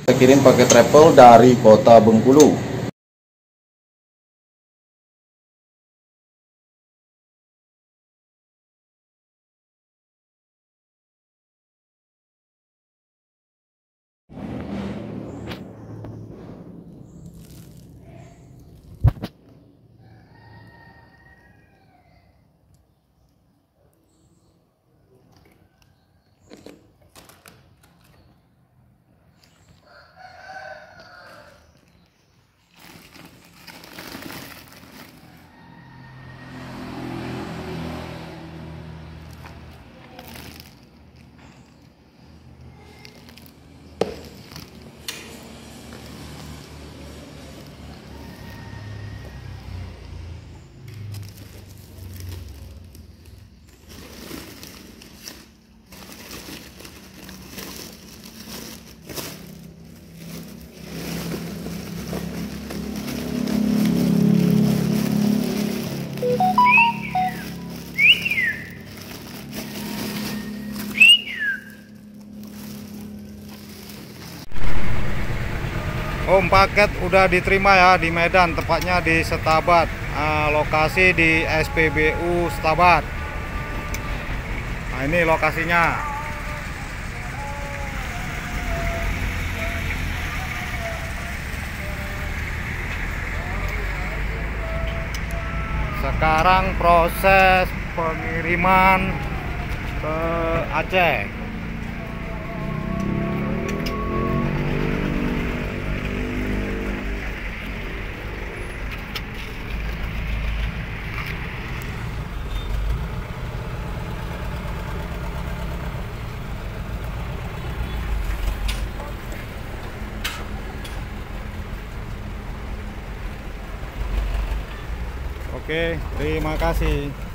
Kita kirim pakai travel dari kota Bengkulu. Paket udah diterima ya di Medan, tepatnya di Setabat, lokasi di SPBU Setabat. Nah, ini lokasinya. Sekarang proses pengiriman ke Aceh. Oke, terima kasih.